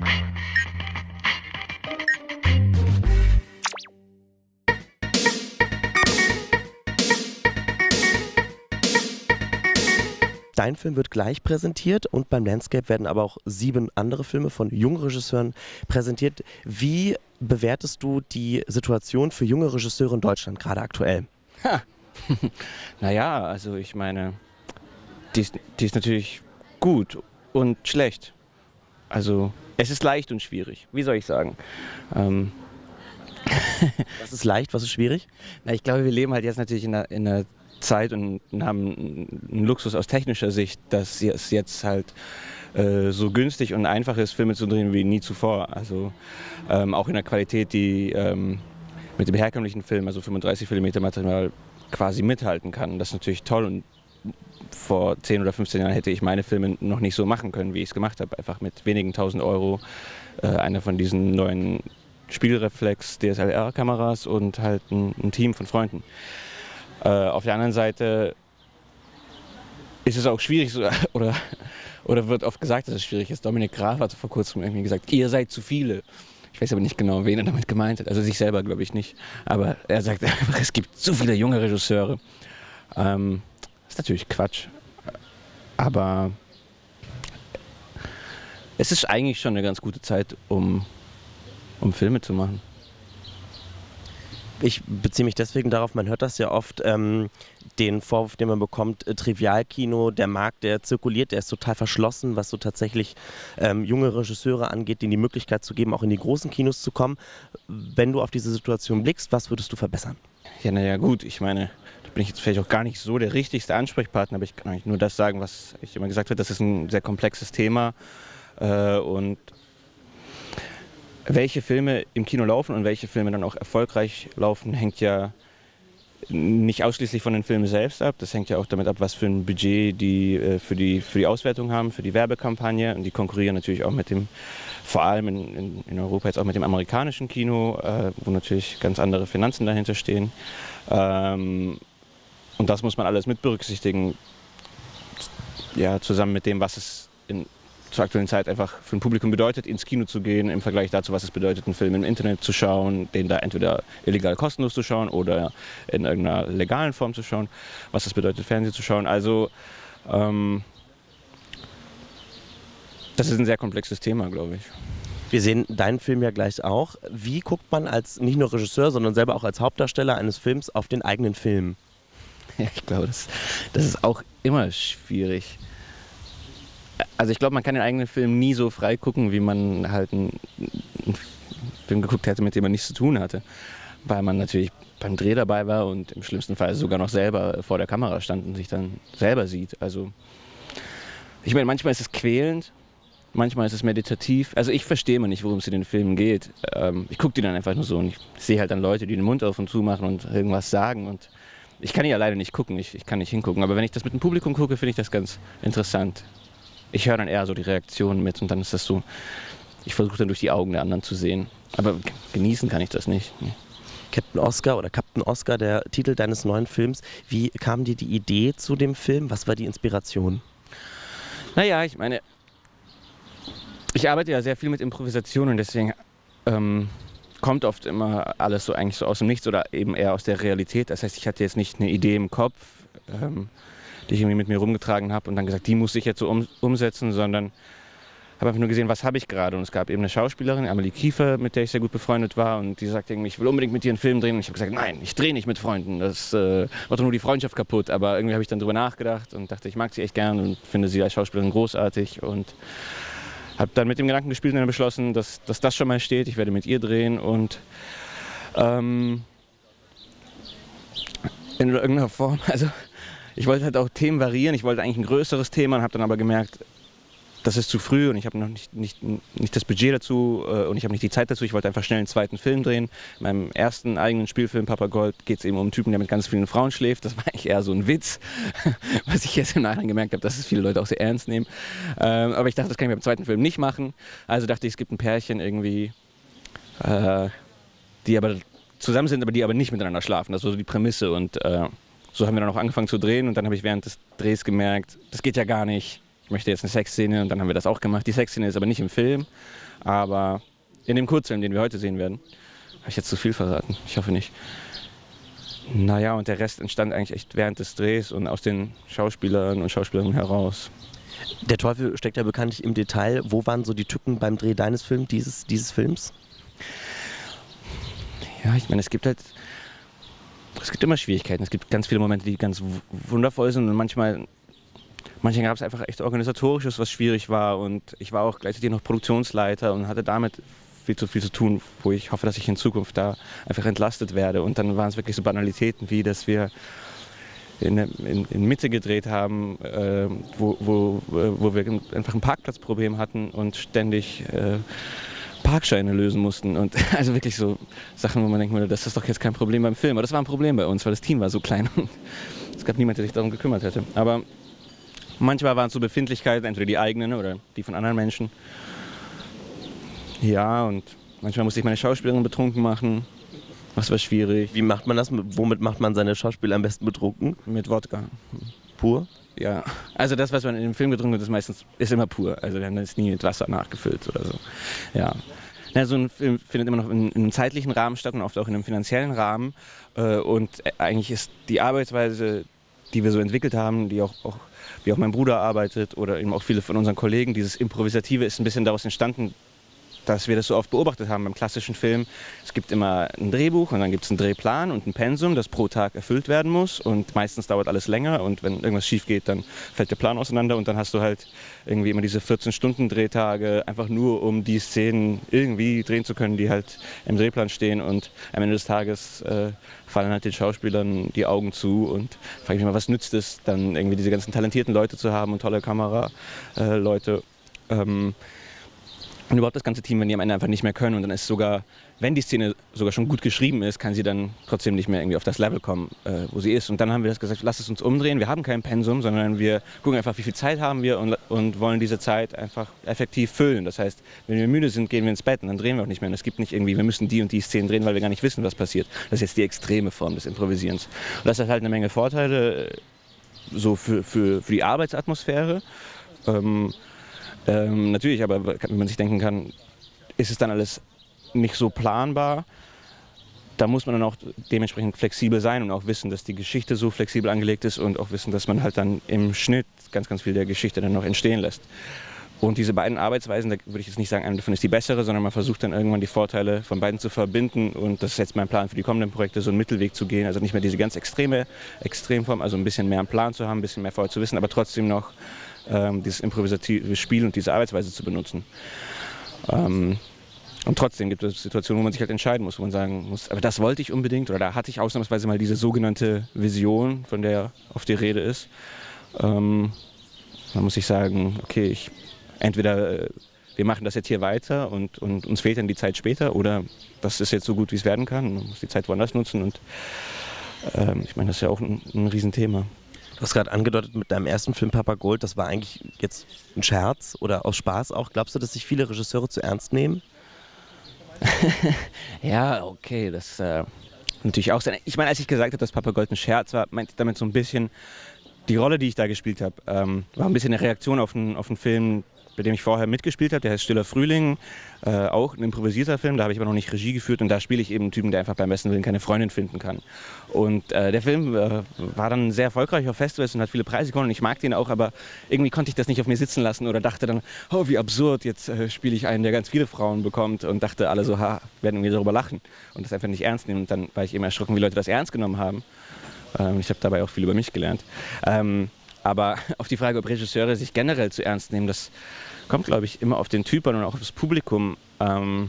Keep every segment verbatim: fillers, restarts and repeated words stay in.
Dein Film wird gleich präsentiert und beim Landscape werden aber auch sieben andere Filme von jungen Regisseuren präsentiert. Wie bewertest du die Situation für junge Regisseure in Deutschland gerade aktuell? Ha. Naja, also ich meine, die ist, die ist natürlich gut und schlecht. Also es ist leicht und schwierig, wie soll ich sagen? Ähm Was ist leicht, was ist schwierig? Na, ich glaube, wir leben halt jetzt natürlich in einer, in einer Zeit und haben einen Luxus aus technischer Sicht, dass es jetzt halt äh, so günstig und einfach ist, Filme zu drehen wie nie zuvor. Also ähm, auch in der Qualität, die ähm, mit dem herkömmlichen Film, also fünfunddreißig Millimeter Material, quasi mithalten kann. Das ist natürlich toll und vor zehn oder fünfzehn Jahren hätte ich meine Filme noch nicht so machen können, wie ich es gemacht habe. Einfach mit wenigen tausend Euro äh, einer von diesen neuen Spielreflex D S L R-Kameras und halt ein, ein Team von Freunden. Äh, auf der anderen Seite ist es auch schwierig, so, oder, oder wird oft gesagt, dass es schwierig ist. Dominik Graf hat vor kurzem irgendwie gesagt, ihr seid zu viele. Ich weiß aber nicht genau, wen er damit gemeint hat. Also sich selber glaube ich nicht. Aber er sagt einfach, es gibt zu viele junge Regisseure. Ähm, das ist natürlich Quatsch. Aber es ist eigentlich schon eine ganz gute Zeit, um, um Filme zu machen. Ich beziehe mich deswegen darauf, man hört das ja oft, ähm, den Vorwurf, den man bekommt, äh, Trivialkino, der Markt, der zirkuliert, der ist total verschlossen, was so tatsächlich ähm, junge Regisseure angeht, denen die Möglichkeit zu geben, auch in die großen Kinos zu kommen. Wenn du auf diese Situation blickst, was würdest du verbessern? Ja, naja gut, ich meine, da bin ich jetzt vielleicht auch gar nicht so der richtigste Ansprechpartner, aber ich kann eigentlich nur das sagen, was ich immer gesagt habe, das ist ein sehr komplexes Thema äh, und welche Filme im Kino laufen und welche Filme dann auch erfolgreich laufen, hängt ja nicht ausschließlich von den Filmen selbst ab. Das hängt ja auch damit ab, was für ein Budget die äh, für die, für die Auswertung haben, für die Werbekampagne. Und die konkurrieren natürlich auch mit dem, vor allem in, in, in Europa jetzt auch mit dem amerikanischen Kino, äh, wo natürlich ganz andere Finanzen dahinter stehen. Ähm, und das muss man alles mit berücksichtigen, ja, zusammen mit dem, was es in zur aktuellen Zeit einfach für ein Publikum bedeutet, ins Kino zu gehen, im Vergleich dazu, was es bedeutet, einen Film im Internet zu schauen, den da entweder illegal kostenlos zu schauen oder in irgendeiner legalen Form zu schauen, was es bedeutet, Fernsehen zu schauen. Also ähm, das ist ein sehr komplexes Thema, glaube ich. Wir sehen deinen Film ja gleich auch. Wie guckt man als nicht nur Regisseur, sondern selber auch als Hauptdarsteller eines Films auf den eigenen Film? Ja, ich glaube, das, das ist auch immer schwierig. Also ich glaube, man kann den eigenen Film nie so frei gucken, wie man halt einen, einen Film geguckt hätte, mit dem man nichts zu tun hatte. Weil man natürlich beim Dreh dabei war und im schlimmsten Fall sogar noch selber vor der Kamera stand und sich dann selber sieht. Also ich meine, manchmal ist es quälend, manchmal ist es meditativ. Also ich verstehe mal nicht, worum es in den Filmen geht. Ähm, ich gucke die dann einfach nur so und ich sehe halt dann Leute, die den Mund auf und zu machen und irgendwas sagen. Und ich kann die ja leider nicht gucken, ich, ich kann nicht hingucken. Aber wenn ich das mit dem Publikum gucke, finde ich das ganz interessant. Ich höre dann eher so die Reaktionen mit und dann ist das so, ich versuche dann durch die Augen der anderen zu sehen. Aber genießen kann ich das nicht. Captain Oscar oder Captain Oscar, der Titel deines neuen Films. Wie kam dir die Idee zu dem Film? Was war die Inspiration? Naja, ich meine, ich arbeite ja sehr viel mit Improvisation und deswegen ähm, kommt oft immer alles so eigentlich so aus dem Nichts oder eben eher aus der Realität. Das heißt, ich hatte jetzt nicht eine Idee im Kopf, ähm, die ich irgendwie mit mir rumgetragen habe und dann gesagt, die muss ich jetzt so um, umsetzen, sondern habe einfach nur gesehen, was habe ich gerade. Und es gab eben eine Schauspielerin, Amelie Kiefer, mit der ich sehr gut befreundet war und die sagte irgendwie, ich will unbedingt mit dir einen Film drehen. Und ich habe gesagt, nein, ich drehe nicht mit Freunden, das äh, macht doch nur die Freundschaft kaputt. Aber irgendwie habe ich dann drüber nachgedacht und dachte, ich mag sie echt gern und finde sie als Schauspielerin großartig und habe dann mit dem Gedanken gespielt und dann beschlossen, dass, dass das schon mal steht. Ich werde mit ihr drehen und ähm, in irgendeiner Form, also ich wollte halt auch Themen variieren, ich wollte eigentlich ein größeres Thema und habe dann aber gemerkt, das ist zu früh und ich habe noch nicht, nicht, nicht das Budget dazu äh, und ich habe nicht die Zeit dazu. Ich wollte einfach schnell einen zweiten Film drehen. In meinem ersten eigenen Spielfilm, Papa Gold, geht es eben um einen Typen, der mit ganz vielen Frauen schläft. Das war eigentlich eher so ein Witz, was ich jetzt im Nachhinein gemerkt habe, dass es viele Leute auch sehr ernst nehmen. Ähm, aber ich dachte, das kann ich beim zweiten Film nicht machen. Also dachte ich, es gibt ein Pärchen irgendwie, äh, die aber zusammen sind, aber die aber nicht miteinander schlafen. Das war so die Prämisse und äh, so haben wir dann auch angefangen zu drehen und dann habe ich während des Drehs gemerkt, das geht ja gar nicht. Ich möchte jetzt eine Sexszene und dann haben wir das auch gemacht. Die Sexszene ist aber nicht im Film, Aber in dem Kurzfilm, den wir heute sehen werden, habe ich jetzt zu viel verraten? Ich hoffe nicht. Naja, und der Rest entstand eigentlich echt während des Drehs und aus den Schauspielern und Schauspielerinnen heraus. Der Teufel steckt ja bekanntlich im Detail. Wo waren so die Tücken beim Dreh deines Films, dieses, dieses Films? Ja, ich meine, es gibt halt, es gibt immer Schwierigkeiten. Es gibt ganz viele Momente, die ganz wundervoll sind und manchmal, manchmal gab es einfach echt Organisatorisches, was schwierig war und ich war auch gleichzeitig noch Produktionsleiter und hatte damit viel zu viel zu tun, wo ich hoffe, dass ich in Zukunft da einfach entlastet werde. Und dann waren es wirklich so Banalitäten wie, dass wir in, in, in Mitte gedreht haben, äh, wo, wo, wo wir einfach ein Parkplatzproblem hatten und ständig äh, Parkscheine lösen mussten. Und also wirklich so Sachen, wo man denkt, das ist doch jetzt kein Problem beim Film. Aber das war ein Problem bei uns, weil das Team war so klein und es gab niemanden, der sich darum gekümmert hätte. Aber manchmal waren es so Befindlichkeiten, entweder die eigenen oder die von anderen Menschen. Ja, und manchmal musste ich meine Schauspielerin betrunken machen. Das war schwierig. Wie macht man das? Womit macht man seine Schauspieler am besten betrunken? Mit Wodka. Pur? Ja. Also das, was man in dem Film getrunken hat, ist meistens ist immer pur. Also dann ist nie mit Wasser nachgefüllt oder so. Ja. Ja, so ein Film findet immer noch in, in einem zeitlichen Rahmen statt und oft auch in einem finanziellen Rahmen. Und eigentlich ist die Arbeitsweise, die wir so entwickelt haben, die auch, auch wie auch mein Bruder arbeitet oder eben auch viele von unseren Kollegen, dieses Improvisative ist ein bisschen daraus entstanden, dass wir das so oft beobachtet haben beim klassischen Film. Es gibt immer ein Drehbuch und dann gibt es einen Drehplan und ein Pensum, das pro Tag erfüllt werden muss und meistens dauert alles länger und wenn irgendwas schief geht, dann fällt der Plan auseinander und dann hast du halt irgendwie immer diese vierzehn Stunden Drehtage, einfach nur um die Szenen irgendwie drehen zu können, die halt im Drehplan stehen und am Ende des Tages äh, fallen halt den Schauspielern die Augen zu und frage ich mich mal, was nützt es dann irgendwie diese ganzen talentierten Leute zu haben und tolle Kameraleute. Äh, ähm, Und überhaupt das ganze Team, wenn die am Ende einfach nicht mehr können und dann ist sogar, wenn die Szene sogar schon gut geschrieben ist, kann sie dann trotzdem nicht mehr irgendwie auf das Level kommen, äh, wo sie ist. Und dann haben wir das gesagt, lass es uns umdrehen, wir haben kein Pensum, sondern wir gucken einfach, wie viel Zeit haben wir und, und wollen diese Zeit einfach effektiv füllen. Das heißt, wenn wir müde sind, gehen wir ins Bett und dann drehen wir auch nicht mehr. Und es gibt nicht irgendwie, wir müssen die und die Szenen drehen, weil wir gar nicht wissen, was passiert. Das ist jetzt die extreme Form des Improvisierens. Und das hat halt eine Menge Vorteile so für, für, für die Arbeitsatmosphäre. Ähm, Ähm, natürlich, aber wenn man sich denken kann, ist es dann alles nicht so planbar, da muss man dann auch dementsprechend flexibel sein und auch wissen, dass die Geschichte so flexibel angelegt ist und auch wissen, dass man halt dann im Schnitt ganz, ganz viel der Geschichte dann noch entstehen lässt. Und diese beiden Arbeitsweisen, da würde ich jetzt nicht sagen, eine davon ist die bessere, sondern man versucht dann irgendwann die Vorteile von beiden zu verbinden und das ist jetzt mein Plan für die kommenden Projekte, so einen Mittelweg zu gehen, also nicht mehr diese ganz extreme Extremform, also ein bisschen mehr einen Plan zu haben, ein bisschen mehr vorher zu wissen, aber trotzdem noch ähm, dieses improvisative Spiel und diese Arbeitsweise zu benutzen. Ähm, und trotzdem gibt es Situationen, wo man sich halt entscheiden muss, wo man sagen muss, aber das wollte ich unbedingt oder da hatte ich ausnahmsweise mal diese sogenannte Vision, von der oft die Rede ist. Ähm, dann muss ich sagen, okay, ich entweder äh, wir machen das jetzt hier weiter und, und uns fehlt dann die Zeit später oder das ist jetzt so gut, wie es werden kann. Man muss die Zeit woanders nutzen und ähm, ich meine, das ist ja auch ein, ein Riesenthema. Du hast gerade angedeutet mit deinem ersten Film Papa Gold, das war eigentlich jetzt ein Scherz oder aus Spaß auch. Glaubst du, dass sich viele Regisseure zu ernst nehmen? Ja, okay, das äh, natürlich auch sein. Ich meine, als ich gesagt habe, dass Papa Gold ein Scherz war, meinte ich damit so ein bisschen, die Rolle, die ich da gespielt habe, ähm, war ein bisschen eine Reaktion auf einen, auf einen Film, bei dem ich vorher mitgespielt habe, der heißt Stiller Frühling, äh, auch ein improvisierter Film, da habe ich aber noch nicht Regie geführt und da spiele ich eben einen Typen, der einfach beim besten Willen keine Freundin finden kann. Und äh, der Film äh, war dann sehr erfolgreich auf Festivals und hat viele Preise gewonnen und ich mag den auch, aber irgendwie konnte ich das nicht auf mir sitzen lassen oder dachte dann, oh wie absurd, jetzt äh, spiele ich einen, der ganz viele Frauen bekommt und dachte alle so, ha, werden irgendwie darüber lachen und das einfach nicht ernst nehmen und dann war ich eben erschrocken, wie Leute das ernst genommen haben. Ähm, ich habe dabei auch viel über mich gelernt. Ähm, Aber auf die Frage, ob Regisseure sich generell zu ernst nehmen, das kommt, glaube ich, immer auf den Typ an und auch auf das Publikum. Ähm,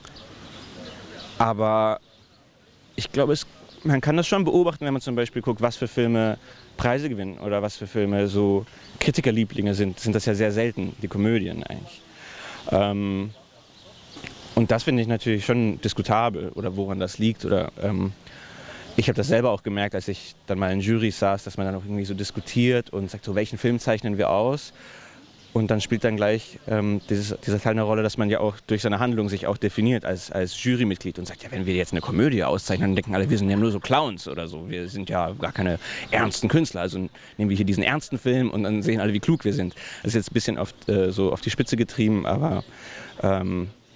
aber ich glaube, es, man kann das schon beobachten, wenn man zum Beispiel guckt, was für Filme Preise gewinnen oder was für Filme so Kritikerlieblinge sind. Sind das ja sehr selten, die Komödien eigentlich. Ähm, und das finde ich natürlich schon diskutabel oder woran das liegt oder... Ähm, Ich habe das selber auch gemerkt, als ich dann mal in Jurys saß, dass man dann auch irgendwie so diskutiert und sagt, so welchen Film zeichnen wir aus? Und dann spielt dann gleich ähm, dieses, dieser Teil eine Rolle, dass man ja auch durch seine Handlung sich auch definiert als, als Jurymitglied und sagt, ja, wenn wir jetzt eine Komödie auszeichnen, dann denken alle, wir sind ja nur so Clowns oder so. Wir sind ja gar keine ernsten Künstler. Also nehmen wir hier diesen ernsten Film und dann sehen alle, wie klug wir sind. Das ist jetzt ein bisschen oft, äh, so auf die Spitze getrieben, aber ähm,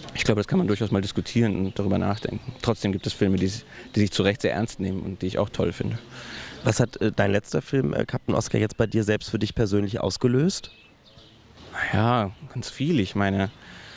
Ich glaube, das kann man durchaus mal diskutieren und darüber nachdenken. Trotzdem gibt es Filme, die, die sich zu Recht sehr ernst nehmen und die ich auch toll finde. Was hat äh, dein letzter Film, äh, Captain Oscar, jetzt bei dir selbst für dich persönlich ausgelöst? Ja, ganz viel. Ich meine,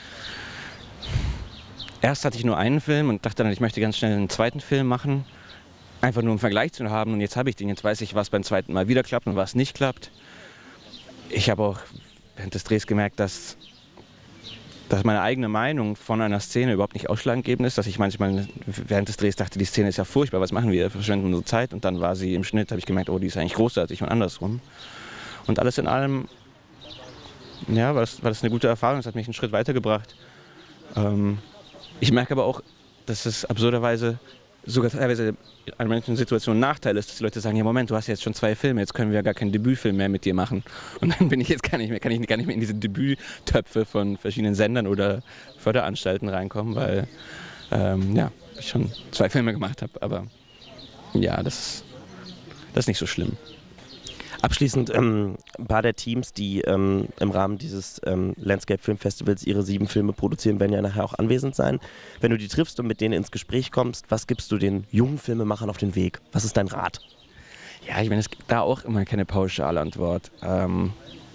erst hatte ich nur einen Film und dachte dann, ich möchte ganz schnell einen zweiten Film machen. Einfach nur einen Vergleich zu haben. Und jetzt habe ich den. Jetzt weiß ich, was beim zweiten Mal wieder klappt und was nicht klappt. Ich habe auch während des Drehs gemerkt, dass, dass meine eigene Meinung von einer Szene überhaupt nicht ausschlaggebend ist. Dass ich manchmal während des Drehs dachte, die Szene ist ja furchtbar, was machen wir? Wir verschwenden unsere Zeit. Und dann war sie im Schnitt, habe ich gemerkt, oh, die ist eigentlich großartig und andersrum. Und alles in allem, ja, war das, war das eine gute Erfahrung. Das hat mich einen Schritt weitergebracht. Ähm, ich merke aber auch, dass es absurderweise sogar teilweise an manchen Situationen ein Nachteil ist, dass die Leute sagen, ja Moment, du hast jetzt schon zwei Filme, jetzt können wir ja gar keinen Debütfilm mehr mit dir machen. Und dann bin ich jetzt gar nicht mehr, kann ich gar nicht mehr in diese Debüttöpfe von verschiedenen Sendern oder Förderanstalten reinkommen, weil ähm, ja, ich schon zwei Filme gemacht habe. Aber ja, das, das ist nicht so schlimm. Abschließend, ähm, ein paar der Teams, die ähm, im Rahmen dieses ähm, Landscape Film Festivals ihre sieben Filme produzieren, werden ja nachher auch anwesend sein. Wenn du die triffst und mit denen ins Gespräch kommst, was gibst du den jungen Filmemachern auf den Weg? Was ist dein Rat? Ja, ich meine, es gibt da auch immer keine Pauschalantwort. Ähm,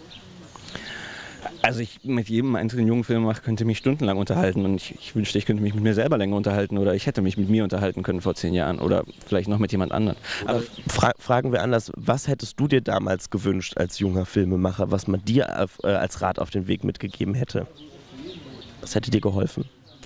also ich mit jedem einzelnen jungen Filmemacher könnte mich stundenlang unterhalten und ich, ich wünschte, ich könnte mich mit mir selber länger unterhalten oder ich hätte mich mit mir unterhalten können vor zehn Jahren oder vielleicht noch mit jemand anderem. Aber fra fragen wir anders, was hättest du dir damals gewünscht als junger Filmemacher, was man dir auf, äh, als Rat auf den Weg mitgegeben hätte? Was hätte dir geholfen?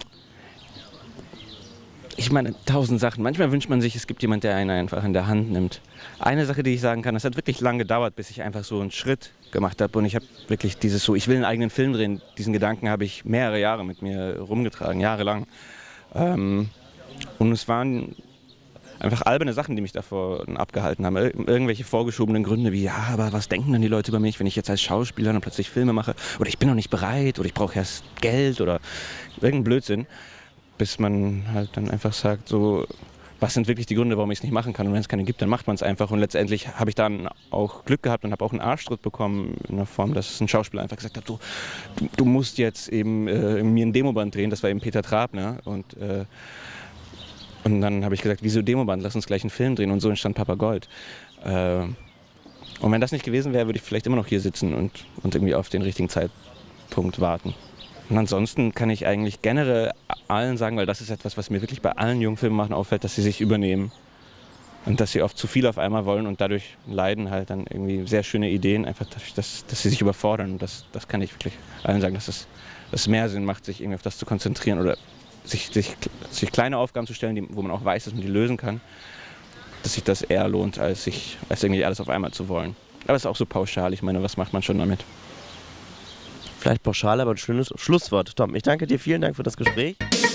Ich meine, tausend Sachen. Manchmal wünscht man sich, es gibt jemand, der einen einfach in der Hand nimmt. Eine Sache, die ich sagen kann, es hat wirklich lange gedauert, bis ich einfach so einen Schritt gemacht habe. Und ich habe wirklich dieses so, ich will einen eigenen Film drehen. Diesen Gedanken habe ich mehrere Jahre mit mir rumgetragen, jahrelang. Ähm, und es waren einfach alberne Sachen, die mich davor abgehalten haben. Ir irgendwelche vorgeschobenen Gründe wie, ja, aber was denken dann die Leute über mich, wenn ich jetzt als Schauspieler dann plötzlich Filme mache? Oder ich bin noch nicht bereit oder ich brauche erst Geld oder irgendein Blödsinn. Bis man halt dann einfach sagt, so, was sind wirklich die Gründe, warum ich es nicht machen kann. Und wenn es keine gibt, dann macht man es einfach. Und letztendlich habe ich dann auch Glück gehabt und habe auch einen Arschtritt bekommen in der Form, dass ein Schauspieler einfach gesagt hat, so, du, du musst jetzt eben äh, mir ein Demoband drehen. Das war eben Peter Trabner. Und, äh, und dann habe ich gesagt, wieso Demoband? Lass uns gleich einen Film drehen. Und so entstand Papa Gold. Äh, und wenn das nicht gewesen wäre, würde ich vielleicht immer noch hier sitzen und, und irgendwie auf den richtigen Zeitpunkt warten. Und ansonsten kann ich eigentlich generell allen sagen, weil das ist etwas, was mir wirklich bei allen jungen Filmemachern auffällt, dass sie sich übernehmen und dass sie oft zu viel auf einmal wollen und dadurch leiden halt dann irgendwie sehr schöne Ideen, einfach dadurch, dass, dass sie sich überfordern. Und das, das kann ich wirklich allen sagen, dass es, dass es mehr Sinn macht, sich irgendwie auf das zu konzentrieren oder sich, sich, sich kleine Aufgaben zu stellen, die, wo man auch weiß, dass man die lösen kann, dass sich das eher lohnt, als, sich, als irgendwie alles auf einmal zu wollen. Aber es ist auch so pauschal, ich meine, was macht man schon damit? Vielleicht pauschal, aber ein schönes Schlusswort. Tom, ich danke dir, vielen Dank für das Gespräch.